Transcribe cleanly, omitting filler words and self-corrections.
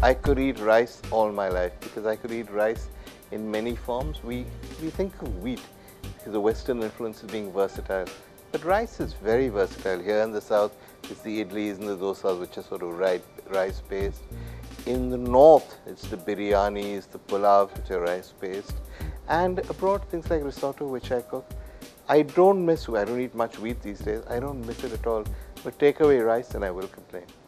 I could eat rice all my life because I could eat rice in many forms. We think of wheat because the Western influence is being versatile. But rice is very versatile. Here in the South, it's the idlis and the dosas, which are sort of rice-based. In the North, it's the biryanis, the pulavs, which are rice-based. And abroad, things like risotto, which I cook. I don't eat much wheat these days. I don't miss it at all. But take away rice and I will complain.